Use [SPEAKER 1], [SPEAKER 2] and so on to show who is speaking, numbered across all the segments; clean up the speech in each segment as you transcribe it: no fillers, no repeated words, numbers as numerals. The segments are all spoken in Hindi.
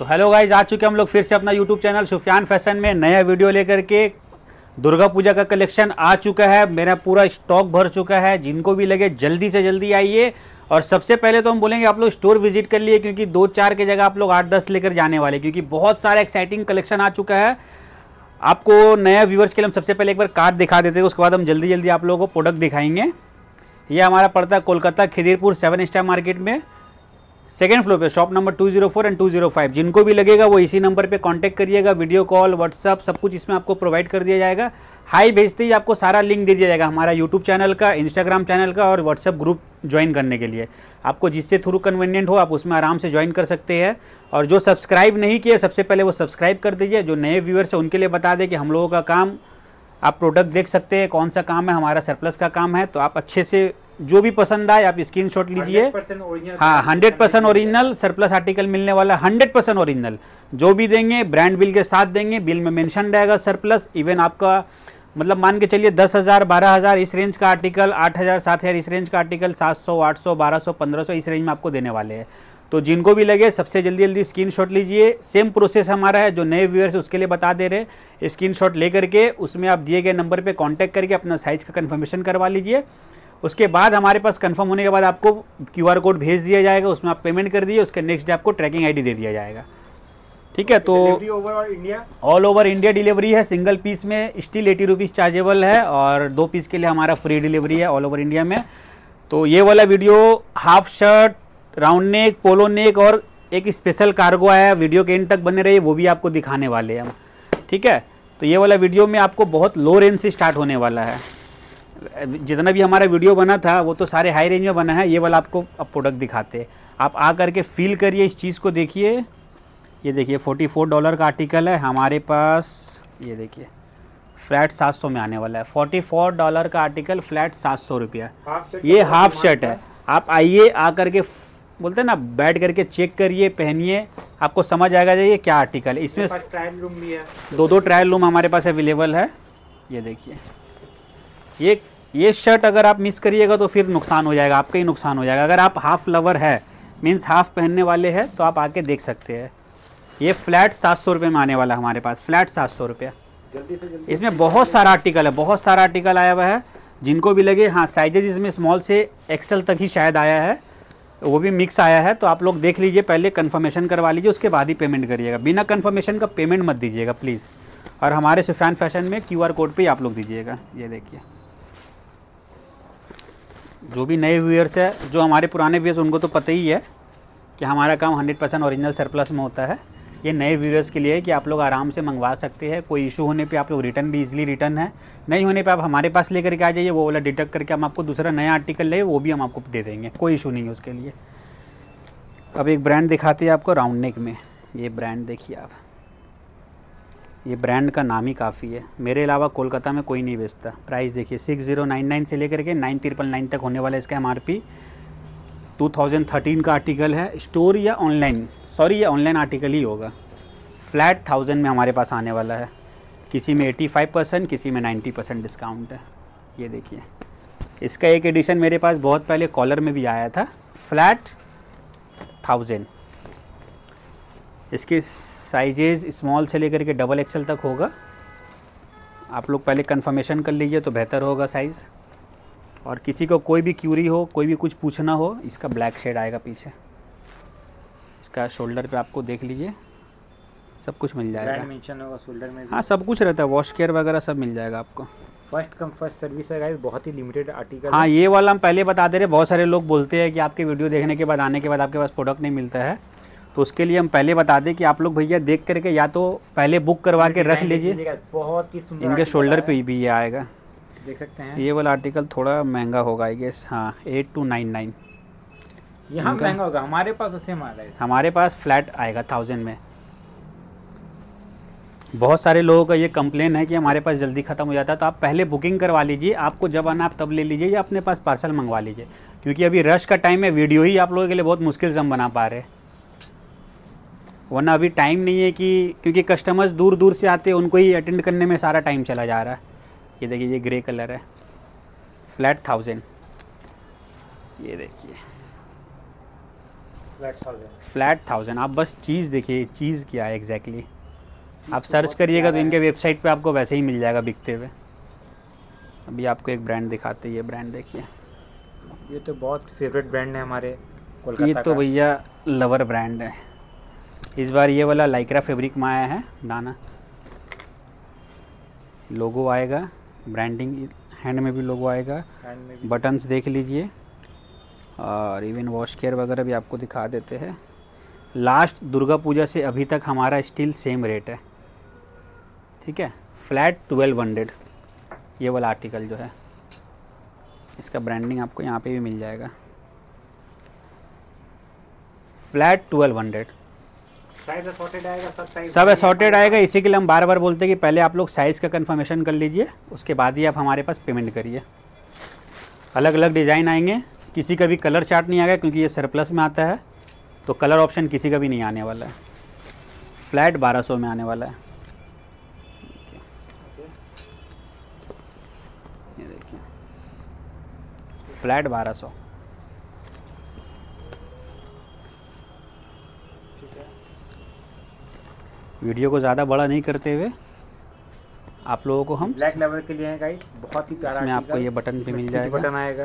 [SPEAKER 1] तो हेलो गाइज, आ चुके हम लोग फिर से अपना यूट्यूब चैनल सुफियान फैशन में नया वीडियो लेकर के। दुर्गा पूजा का कलेक्शन आ चुका है, मेरा पूरा स्टॉक भर चुका है। जिनको भी लगे जल्दी से जल्दी आइए। और सबसे पहले तो हम बोलेंगे आप लोग स्टोर विजिट कर लिए, क्योंकि 2-4 की जगह आप लोग 8-10 लेकर जाने वाले, क्योंकि बहुत सारा एक्साइटिंग कलेक्शन आ चुका है। आपको नया व्यूवर्स के लिए हम सबसे पहले एक बार कार्ड दिखा देते हैं, उसके बाद हम जल्दी जल्दी आप लोगों को प्रोडक्ट दिखाएंगे। ये हमारा पड़ता है कोलकाता खिदिरपुर 7 स्टार मार्केट में, सेकेंड फ्लोर पे, शॉप नंबर 204 एंड 205। जिनको भी लगेगा वो इसी नंबर पे कांटेक्ट करिएगा। वीडियो कॉल, व्हाट्सअप सब कुछ इसमें आपको प्रोवाइड कर दिया जाएगा। हाई भेजते ही आपको सारा लिंक दे दिया जाएगा हमारा यूट्यूब चैनल का, इंस्टाग्राम चैनल का और व्हाट्सअप ग्रुप ज्वाइन करने के लिए। आपको जिससे थ्रू कन्वीनियंट हो आप उसमें आराम से ज्वाइन कर सकते हैं। और जो सब्सक्राइब नहीं किए सबसे पहले वो सब्सक्राइब कर दीजिए। जो नए व्यूअर्स हैं उनके लिए बता दें कि हम लोगों का काम, आप प्रोडक्ट देख सकते हैं कौन सा काम है, हमारा सरप्लस का काम है। तो आप अच्छे से जो भी पसंद आए आप स्क्रीनशॉट लीजिए। हाँ, 100% ओरिजिनल सरप्लस आर्टिकल मिलने वाला, 100% ओरिजिनल। जो भी देंगे ब्रांड बिल के साथ देंगे, बिल में मेंशन रहेगा सरप्लस। इवन आपका मतलब मान के चलिए 10,000 12,000 इस रेंज का आर्टिकल, 8,000 7,000 इस रेंज का आर्टिकल, 700 800 1200 1500 इस रेंज में आपको देने वाले हैं। तो जिनको भी लगे सबसे जल्दी जल्दी स्क्रीनशॉट लीजिए। सेम प्रोसेस हमारा है, जो नए व्यूअर्स उसके लिए बता दे रहे। स्क्रीनशॉट लेकर के उसमें आप दिए गए नंबर पे कांटेक्ट करके अपना साइज़ का कंफर्मेशन करवा लीजिए। उसके बाद हमारे पास कंफर्म होने के बाद आपको QR कोड भेज दिया जाएगा, उसमें आप पेमेंट कर दिए। उसके नेक्स्ट डे आपको ट्रैकिंग ID दे दिया जाएगा। ठीक है, तो ऑल ओवर इंडिया डिलीवरी है। सिंगल पीस में स्टिल 80 रुपीज़ चार्जेबल है और 2 पीस के लिए हमारा फ्री डिलीवरी है ऑल ओवर इंडिया में। तो ये वाला video half shirt, round neck, polo neck और एक स्पेशल कार्गो आया, वीडियो के एंड तक बने रहिए, वो भी आपको दिखाने वाले हैं हम। ठीक है, तो ये वाला वीडियो में आपको बहुत लो रेंज से स्टार्ट होने वाला है। जितना भी हमारा वीडियो बना था वो तो सारे हाई रेंज में बना है। ये वाला आपको अब प्रोडक्ट दिखाते हैं, आप आ करके फील करिए, इस चीज़ को देखिए। ये देखिए $44 का आर्टिकल है हमारे पास। ये देखिए फ्लैट 700 में आने वाला है। $44 का आर्टिकल, फ्लैट 700 रुपया। ये हाफ शर्ट है। आप आइए, आ करके बोलते हैं ना, बैठ करके चेक करिए, पहनिए, आपको समझ आएगा ये क्या आर्टिकल है। इसमें ट्रायल रूम भी है, 2 ट्रायल रूम हमारे पास अवेलेबल है। ये देखिए, ये शर्ट अगर आप मिस करिएगा तो फिर नुकसान हो जाएगा, आपका ही नुकसान हो जाएगा। अगर आप हाफ लवर है, मीन्स हाफ पहनने वाले हैं, तो आप आके देख सकते हैं। ये फ्लैट 700 रुपये में आने वाला है हमारे पास, फ्लैट 700 रुपया। जल्दी से जल्दी इसमें बहुत सारा आर्टिकल है, बहुत सारा आर्टिकल आया हुआ है। जिनको भी लगे, हाँ साइजेज इसमें स्मॉल से XL तक ही शायद आया है, वो भी मिक्स आया है। तो आप लोग देख लीजिए, पहले कंफर्मेशन करवा लीजिए, उसके बाद ही पेमेंट करिएगा। बिना कंफर्मेशन का पेमेंट मत दीजिएगा प्लीज़। और हमारे सुफियान फैशन में QR कोड पे आप लोग दीजिएगा। ये देखिए, जो भी नए व्यूअर्स है, जो हमारे पुराने व्यूअर्स उनको तो पता ही है कि हमारा काम 100% ओरिजिनल सरप्लस में होता है। ये नए व्यूअर्स के लिए है कि आप लोग आराम से मंगवा सकते हैं। कोई इशू होने पे आप लोग रिटर्न भी इजीली रिटर्न है, नहीं होने पे आप हमारे पास लेकर के आ जाइए, वो वाला डिटेक्ट करके हम आपको दूसरा नया आर्टिकल ले, वो भी हम आपको दे देंगे, कोई इशू नहीं है उसके लिए। अब एक ब्रांड दिखाते हैं आपको राउंड नेक में। ये ब्रांड देखिए आप, ये ब्रांड का नाम ही काफ़ी है, मेरे अलावा कोलकाता में कोई नहीं बेचता। प्राइस देखिए 6099 से लेकर के 9399 तक होने वाला है इसका MRP। 2013 का आर्टिकल है, स्टोर या ऑनलाइन, सॉरी ये ऑनलाइन आर्टिकल ही होगा। फ्लैट 1000 में हमारे पास आने वाला है। किसी में 85%, किसी में 90% डिस्काउंट है। ये देखिए, इसका एक एडिशन मेरे पास बहुत पहले कॉलर में भी आया था, फ्लैट 1000। इसके साइजेज स्मॉल से लेकर के XXL तक होगा। आप लोग पहले कंफर्मेशन कर लीजिए तो बेहतर होगा साइज़। और किसी को कोई भी क्यूरी हो, कोई भी कुछ पूछना हो, इसका ब्लैक शेड आएगा पीछे। इसका शोल्डर पे आपको देख लीजिए, सब कुछ मिल जाएगा, मेंशन होगा शोल्डर में। हाँ, सब कुछ रहता है, वॉश केयर वगैरह सब मिल जाएगा आपको।
[SPEAKER 2] फर्स्ट कम फर्स्ट सर्विस है गाइस, बहुत ही लिमिटेड आर्टिकल।
[SPEAKER 1] हाँ, ये वाला हम पहले बता दे रहे। बहुत सारे लोग बोलते हैं कि आपके वीडियो देखने के बाद, आने के बाद आपके पास प्रोडक्ट नहीं मिलता है, तो उसके लिए हम पहले बता दें कि आप लोग भैया देख करके या तो पहले बुक करवा के रख लीजिए।
[SPEAKER 2] बहुत ही सुंदर,
[SPEAKER 1] इनके शोल्डर पे भी ये आएगा,
[SPEAKER 2] देख सकते हैं।
[SPEAKER 1] ये वाला आर्टिकल थोड़ा महंगा होगा आई गेस। हाँ, 8299
[SPEAKER 2] यहाँ महंगा होगा, हमारे पास उससे माल है।
[SPEAKER 1] हमारे पास फ्लैट आएगा 1000 में। बहुत सारे लोगों का ये कंप्लेन है कि हमारे पास जल्दी ख़त्म हो जाता है, तो आप पहले बुकिंग करवा लीजिए। आपको जब आना आप तब ले लीजिए, या अपने पास पार्सल मंगवा लीजिए, क्योंकि अभी रश का टाइम है। वीडियो ही आप लोगों के लिए बहुत मुश्किल से हम बना पा रहे हैं, वरना अभी टाइम नहीं है कि, क्योंकि कस्टमर्स दूर दूर से आते हैं, उनको ही अटेंड करने में सारा टाइम चला जा रहा है। ये देखिए, ये ग्रे कलर है, फ्लैट 1000। ये देखिए,
[SPEAKER 2] फ्लैट
[SPEAKER 1] 1000। आप बस चीज़ देखिए, चीज़ क्या है एग्जैक्टली। आप सर्च करिएगा तो इनके वेबसाइट पे आपको वैसे ही मिल जाएगा बिकते हुए। अभी आपको एक ब्रांड दिखाते हैं, ये ब्रांड देखिए।
[SPEAKER 2] ये तो बहुत फेवरेट ब्रांड है हमारे कोलकाता
[SPEAKER 1] ये तो
[SPEAKER 2] का।
[SPEAKER 1] भैया लवर ब्रांड है। इस बार ये वाला लाइक्रा फैब्रिक में आया है दाना। लोगो आएगा, ब्रांडिंग हैंड में भी लोगो आएगा,
[SPEAKER 2] हैंड में भी।
[SPEAKER 1] बटन्स देख लीजिए, और इवन वॉश केयर वगैरह भी आपको दिखा देते हैं। लास्ट दुर्गा पूजा से अभी तक हमारा स्टिल सेम रेट है, ठीक है, फ्लैट 1200। ये वाला आर्टिकल जो है, इसका ब्रांडिंग आपको यहाँ पे भी मिल जाएगा, फ्लैट 1200।
[SPEAKER 2] साइज असॉर्टेड आएगा,
[SPEAKER 1] सब असॉर्टेड आएगा। इसी के लिए हम बार बार बोलते हैं कि पहले आप लोग साइज़ का कंफर्मेशन कर लीजिए, उसके बाद ही आप हमारे पास पेमेंट करिए। अलग अलग डिज़ाइन आएंगे, किसी का भी कलर चार्ट नहीं आएगा क्योंकि ये सरप्लस में आता है, तो कलर ऑप्शन किसी का भी नहीं आने वाला है। फ्लैट 1200 में आने वाला है। ये देखिए, फ्लैट 1200। वीडियो को ज़्यादा बड़ा नहीं करते हुए आप लोगों को हम
[SPEAKER 2] ब्लैक लेवल के लिए है गाइस, बहुत ही प्यारा।
[SPEAKER 1] इसमें आपको ये बटन भी मिल जाएगा,
[SPEAKER 2] बटन आएगा,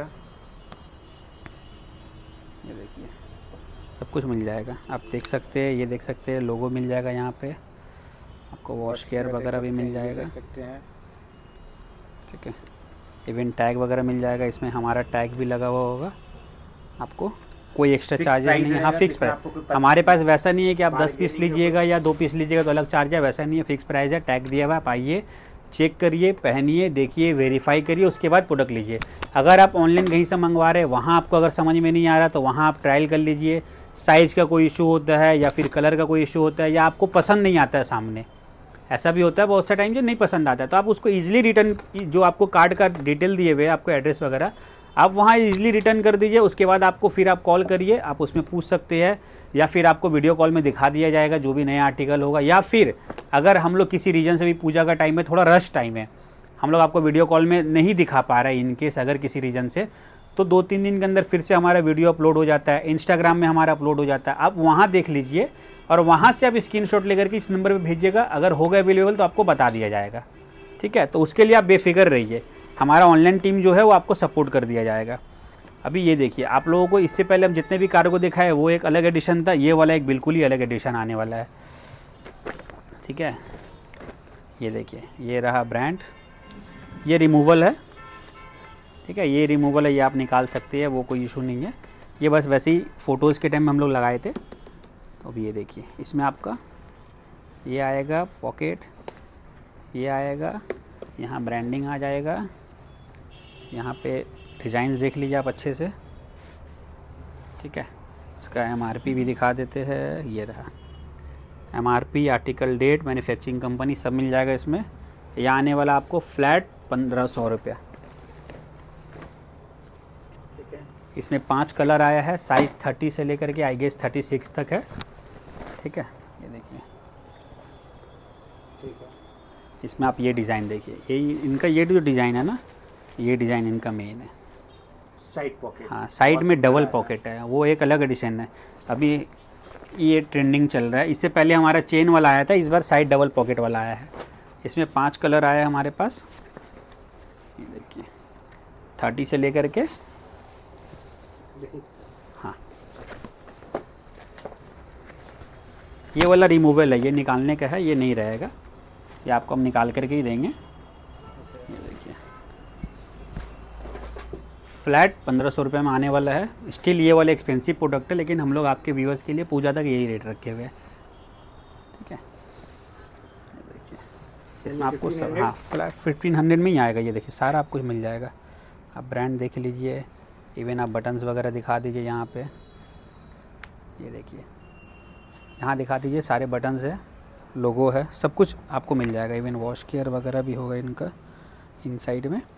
[SPEAKER 1] ये देखिए सब कुछ मिल जाएगा। आप देख सकते हैं, ये देख सकते हैं, लोगो मिल जाएगा यहाँ पे आपको, वॉश केयर वगैरह भी मिल जाएगा,
[SPEAKER 2] देख सकते हैं,
[SPEAKER 1] ठीक है। इवन टैग वगैरह मिल जाएगा, इसमें हमारा टैग भी लगा हुआ होगा। आपको कोई एक्स्ट्रा चार्ज नहीं है, हाँ फिक्स प्राइस। हमारे पास वैसा नहीं है कि आप 10 पीस लीजिएगा या 2 पीस लीजिएगा तो अलग चार्ज है, वैसा नहीं है, फिक्स प्राइस है, टैग दिया हुआ है। आप आइए, चेक करिए, पहनिए, देखिए, वेरीफाई करिए, उसके बाद प्रोडक्ट लीजिए। अगर आप ऑनलाइन कहीं से मंगवा रहे हैं, वहाँ आपको अगर समझ में नहीं आ रहा तो वहाँ आप ट्रायल कर लीजिए। साइज़ का कोई इशू होता है या फिर कलर का कोई इशू होता है या आपको पसंद नहीं आता है सामने, ऐसा भी होता है बहुत सा टाइम जो नहीं पसंद आता है, तो आप उसको ईजिली रिटर्न, जो आपको कार्ड का डिटेल दिए हुए आपको एड्रेस वगैरह, आप वहाँ ईजिली रिटर्न कर दीजिए। उसके बाद आपको फिर आप कॉल करिए, आप उसमें पूछ सकते हैं, या फिर आपको वीडियो कॉल में दिखा दिया जाएगा जो भी नया आर्टिकल होगा। या फिर अगर हम लोग किसी रीजन से भी, पूजा का टाइम है, थोड़ा रश टाइम है, हम लोग आपको वीडियो कॉल में नहीं दिखा पा रहे हैं इनकेस अगर किसी रीजन से, तो 2-3 दिन के अंदर फिर से हमारा वीडियो अपलोड हो जाता है, इंस्टाग्राम में हमारा अपलोड हो जाता है। आप वहाँ देख लीजिए और वहाँ से आप स्क्रीनशॉट लेकर के इस नंबर पे भेजिएगा। अगर होगा अवेलेबल तो आपको बता दिया जाएगा, ठीक है। तो उसके लिए आप बेफिक्र रहिए, हमारा ऑनलाइन टीम जो है वो आपको सपोर्ट कर दिया जाएगा। अभी ये देखिए, आप लोगों को इससे पहले हम जितने भी कार्गो दिखाए वो एक अलग एडिशन था, ये वाला एक बिल्कुल ही अलग एडिशन आने वाला है, ठीक है। ये देखिए, ये रहा ब्रांड, ये रिमूवल है, ठीक है, ये रिमूवल है, ये आप निकाल सकते हैं, वो कोई इशू नहीं है। ये बस वैसे ही फ़ोटोज़ के टाइम में हम लोग लगाए थे। तो अभी ये देखिए, इसमें आपका ये आएगा पॉकेट, ये आएगा, यहाँ ब्रांडिंग आ जाएगा, यहाँ पे डिज़ाइन देख लीजिए आप अच्छे से, ठीक है। इसका MRP भी दिखा देते हैं, ये रहा MRP, article date, manufacturing company, सब मिल जाएगा इसमें। ये आने वाला आपको फ्लैट 1500 रुपया। इसमें 5 कलर आया है, साइज़ 30 से लेकर के आई गेस 36 तक है, ठीक है। ये देखिए, इसमें आप ये डिज़ाइन देखिए, ये इनका ये जो डिज़ाइन है ना, ये डिज़ाइन इनका मेन है,
[SPEAKER 2] साइड पॉकेट,
[SPEAKER 1] हाँ साइड में डबल पॉकेट है, वो एक अलग एडिशन है। अभी ये ट्रेंडिंग चल रहा है, इससे पहले हमारा चेन वाला आया था, इस बार साइड डबल पॉकेट वाला आया है। इसमें 5 कलर आया है हमारे पास, ये देखिए 30 से लेकर के, हाँ ये वाला रिमूवल है, ये निकालने का है, ये नहीं रहेगा, ये आपको हम निकाल करके ही देंगे। ये देखिए फ्लैट 1500 रुपये में आने वाला है। स्टिल ये वाले एक्सपेंसिव प्रोडक्ट है, लेकिन हम लोग आपके व्यूअर्स के लिए पूजा तक यही रेट रखे हुए हैं, ठीक है। देखिए इसमें आपको सब, हाँ फ्लैट 1500 में ही आएगा। ये देखिए सारा आपको मिल जाएगा, आप ब्रांड देख लीजिए, इवन आप बटन्स वगैरह दिखा दीजिए यहाँ पे, ये देखिए यहाँ दिखा दीजिए, सारे बटन्स है, लोगो है, सब कुछ आपको मिल जाएगा। इवन वॉश केयर वगैरह भी होगा इनका इनसाइड में।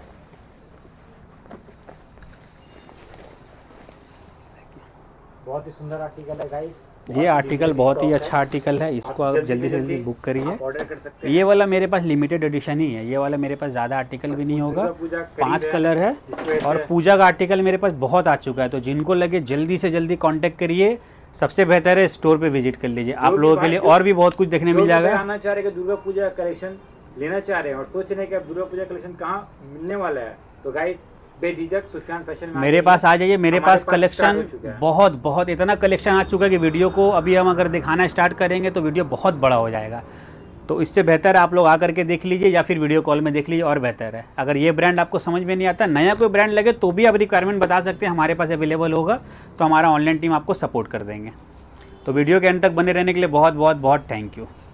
[SPEAKER 2] बहुत ही सुंदर आर्टिकल है गाइस,
[SPEAKER 1] ये आर्टिकल बहुत ही अच्छा आर्टिकल है, इसको आप जल्दी से जल्दी बुक करिए।
[SPEAKER 2] ऑर्डर कर सकते हैं।
[SPEAKER 1] ये वाला मेरे पास लिमिटेड एडिशन ही है, ये वाला मेरे पास ज़्यादा आर्टिकल भी नहीं होगा, 5 कलर है और पूजा का आर्टिकल मेरे पास बहुत आ चुका है। तो जिनको लगे जल्दी से जल्दी कांटेक्ट करिए, सबसे बेहतर है स्टोर पे विजिट कर लीजिए। आप लोगों के लिए और भी बहुत कुछ देखने मिल जाएगा।
[SPEAKER 2] आना चाह रहे कि दुर्गा पूजा कलेक्शन लेना चाह रहे हैं और सोच रहे हैं कि अब दुर्गा पूजा कलेक्शन कहाँ मिलने वाला है, तो गाइस बेझिझक सुफियान फैशन में
[SPEAKER 1] मेरे पास आ जाइए। मेरे पास कलेक्शन बहुत इतना कलेक्शन आ चुका है कि वीडियो को अभी हम अगर दिखाना स्टार्ट करेंगे तो वीडियो बहुत बड़ा हो जाएगा। तो इससे बेहतर आप लोग आकर के देख लीजिए या फिर वीडियो कॉल में देख लीजिए और बेहतर है। अगर ये ब्रांड आपको समझ में नहीं आता, नया कोई ब्रांड लगे तो भी आप रिक्वायरमेंट बता सकते हैं, हमारे पास अवेलेबल होगा तो हमारा ऑनलाइन टीम आपको सपोर्ट कर देंगे। तो वीडियो के अंत तक बने रहने के लिए बहुत थैंक यू।